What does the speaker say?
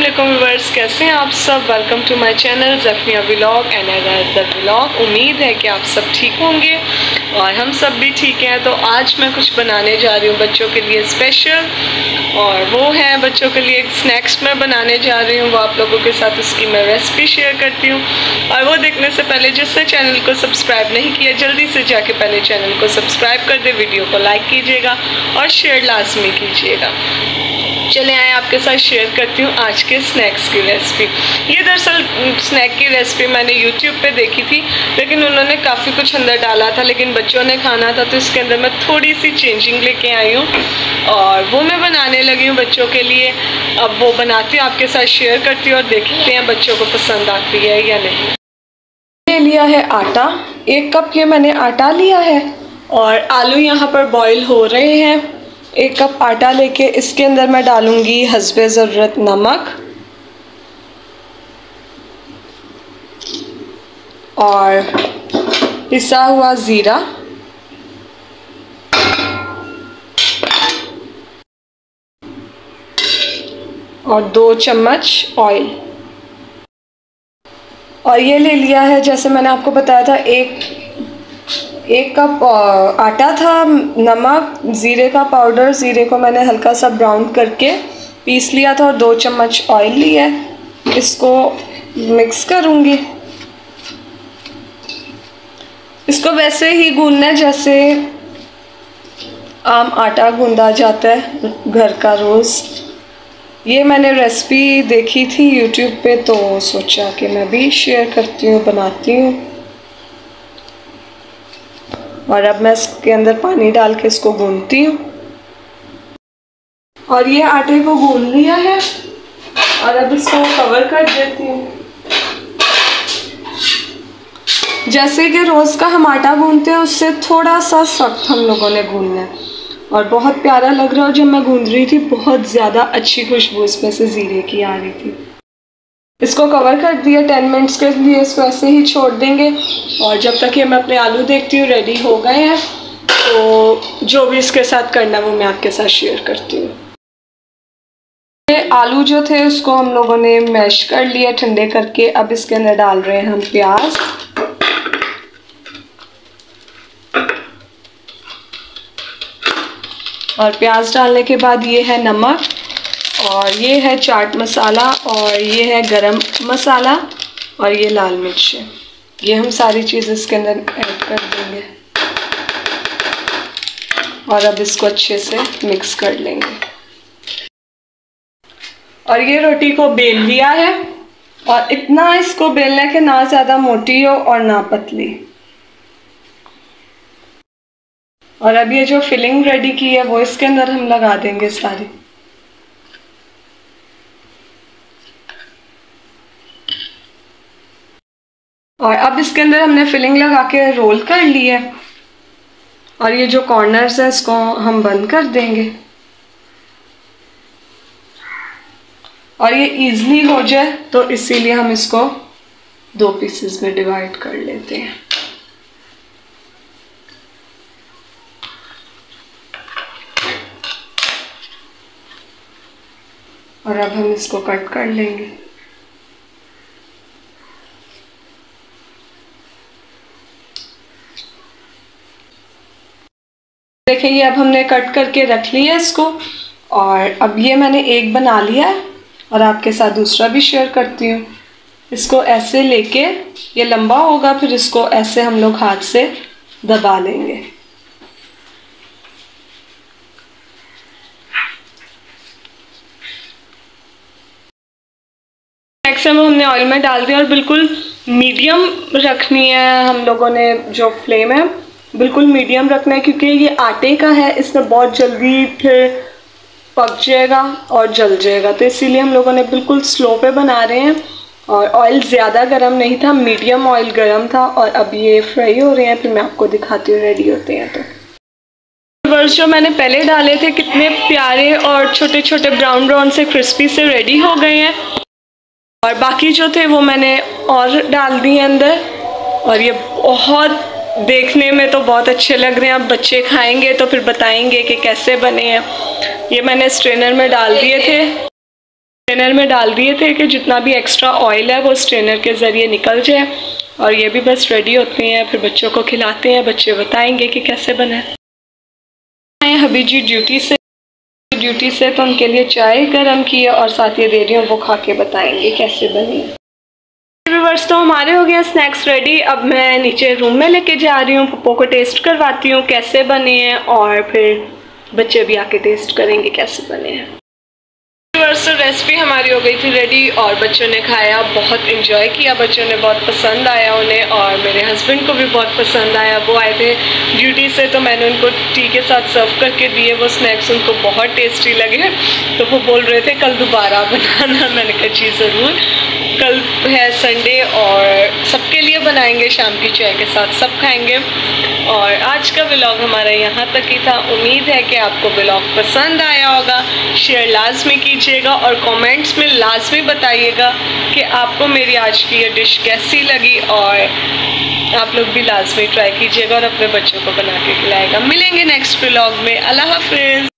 अस्सलामुअलैकुम व्यूअर्स, कैसे हैं आप सब। Welcome to my channel Zafia vlog and other vlog. उम्मीद है कि आप सब ठीक होंगे और हम सब भी ठीक हैं। तो आज मैं कुछ बनाने जा रही हूँ बच्चों के लिए स्पेशल, और वो है बच्चों के लिए स्नैक्स मैं बनाने जा रही हूँ। वो आप लोगों के साथ उसकी मैं रेसिपी शेयर करती हूँ। और वो देखने से पहले जिसने चैनल को सब्सक्राइब नहीं किया, जल्दी से जाके पहले चैनल को सब्सक्राइब कर दे, वीडियो को लाइक कीजिएगा और शेयर लाजमी कीजिएगा। चले आए आपके साथ शेयर करती हूँ आज के स्नैक्स की रेसिपी। ये दरअसल स्नैक की रेसिपी मैंने यूट्यूब पे देखी थी, लेकिन उन्होंने काफ़ी कुछ अंदर डाला था, लेकिन बच्चों ने खाना था तो इसके अंदर मैं थोड़ी सी चेंजिंग लेके आई हूँ और वो मैं बनाने लगी हूँ बच्चों के लिए। अब वो बनाती हूँ, आपके साथ शेयर करती हूँ और देखते हैं बच्चों को पसंद आती है या नहीं। ले लिया है आटा, 1 कप ये मैंने आटा लिया है और आलू यहाँ पर बॉईल हो रहे हैं। 1 कप आटा लेके इसके अंदर मैं डालूंगी हस्बे ज़रूरत नमक और पिसा हुआ ज़ीरा और 2 चम्मच ऑयल। और ये ले लिया है, जैसे मैंने आपको बताया था, एक कप आटा था, नमक, ज़ीरे का पाउडर, ज़ीरे को मैंने हल्का सा ब्राउन करके पीस लिया था और 2 चम्मच ऑयल लिया है। इसको मिक्स करूँगी। इसको वैसे ही गूंदना है जैसे आम आटा गूंदा जाता है घर का रोज़। ये मैंने रेसिपी देखी थी यूट्यूब पे, तो सोचा कि मैं भी शेयर करती हूँ, बनाती हूँ। और अब मैं इसके अंदर पानी डाल के इसको गूंदती हूँ। और ये आटे को गूंद लिया है और अब इसको कवर कर देती हूँ। जैसे कि रोज़ का हम आटा गूंदते हैं उससे थोड़ा सा सख्त हम लोगों ने गूंदना है। और बहुत प्यारा लग रहा है। जब मैं गूंद रही थी बहुत ज़्यादा अच्छी खुशबू इसमें से ज़ीरे की आ रही थी। इसको कवर कर दिया 10 मिनट्स के लिए। इसको ऐसे ही छोड़ देंगे और जब तक ये मैं अपने आलू देखती हूँ रेडी हो गए हैं, तो जो भी इसके साथ करना है वो मैं आपके साथ शेयर करती हूँ। ये आलू जो थे उसको हम लोगों ने मैश कर लिया ठंडे करके। अब इसके अंदर डाल रहे हैं हम प्याज और प्याज डालने के बाद ये है नमक और ये है चाट मसाला और ये है गरम मसाला और ये लाल मिर्च है। ये हम सारी चीज़ इसके अंदर ऐड कर देंगे और अब इसको अच्छे से मिक्स कर लेंगे। और ये रोटी को बेल लिया है और इतना इसको बेलना है कि ना ज़्यादा मोटी हो और ना पतली। और अब ये जो फिलिंग रेडी की है वो इसके अंदर हम लगा देंगे सारी। और अब इसके अंदर हमने फिलिंग लगा के रोल कर ली है और ये जो कॉर्नर्स हैं इसको हम बंद कर देंगे और ये इजीली हो जाए तो इसीलिए हम इसको 2 पीसेस में डिवाइड कर लेते हैं। और अब हम इसको कट कर लेंगे। देखिए ये अब हमने कट करके रख लिया इसको। और अब ये मैंने एक बना लिया है और आपके साथ दूसरा भी शेयर करती हूँ। इसको ऐसे लेके, ये लंबा होगा, फिर इसको ऐसे हम लोग हाथ से दबा लेंगे। मैक्सिमम हमने ऑयल में डाल दिया और बिल्कुल मीडियम रखनी है हम लोगों ने। जो फ्लेम है बिल्कुल मीडियम रखना है, क्योंकि ये आटे का है, इसमें बहुत जल्दी फिर पक जाएगा और जल जाएगा, तो इसीलिए हम लोगों ने बिल्कुल स्लो पे बना रहे हैं। और ऑयल ज़्यादा गर्म नहीं था, मीडियम ऑयल गर्म था। और अब ये फ्राई हो रहे हैं, फिर मैं आपको दिखाती हूँ रेडी होते हैं। तो वर्स जो मैंने पहले डाले थे कितने प्यारे और छोटे छोटे ब्राउन ब्राउन से क्रिस्पी से रेडी हो गए हैं। और बाकी जो थे वो मैंने और डाल दिए अंदर। और ये बहुत देखने में तो बहुत अच्छे लग रहे हैं। अब बच्चे खाएंगे तो फिर बताएंगे कि कैसे बने हैं। ये मैंने स्ट्रेनर में डाल दिए थे। स्ट्रेनर में डाल दिए थे कि जितना भी एक्स्ट्रा ऑयल है वो स्ट्रेनर के ज़रिए निकल जाए। और ये भी बस रेडी होती हैं, फिर बच्चों को खिलाते हैं, बच्चे बताएंगे कि कैसे बने। आए हबी जी ड्यूटी से तो उनके लिए चाय गर्म की है और साथ ये दे रही हूँ, वो खा के बताएंगे कैसे बनी। व्यूअर्स तो हमारे हो गए स्नैक्स रेडी। अब मैं नीचे रूम में लेके जा रही हूँ, पप्पो को टेस्ट करवाती हूँ कैसे बने हैं और फिर बच्चे भी आके टेस्ट करेंगे कैसे बने हैं। व्यूअर्स तो रेसिपी हमारी हो गई थी रेडी और बच्चों ने खाया, बहुत इंजॉय किया, बच्चों ने बहुत पसंद आया उन्हें और मेरे हस्बैंड को भी बहुत पसंद आया। वो आए थे ड्यूटी से तो मैंने उनको टी के साथ सर्व करके दिए, वो स्नैक्स उनको बहुत टेस्टी लगे। तो वो बोल रहे थे कल दोबारा बनाना। मैंने कहा जी ज़रूर, कल है संडे और सबके लिए बनाएंगे, शाम की चाय के साथ सब खाएंगे। और आज का व्लॉग हमारा यहाँ तक ही था। उम्मीद है कि आपको व्लॉग पसंद आया होगा। शेयर लाजमी कीजिएगा और कमेंट्स में लाजमी बताइएगा कि आपको मेरी आज की ये डिश कैसी लगी और आप लोग भी लाजमी ट्राई कीजिएगा और अपने बच्चों को बना के खिलाएगा। मिलेंगे नेक्स्ट व्लॉग में। अल्लाह हाफिज़।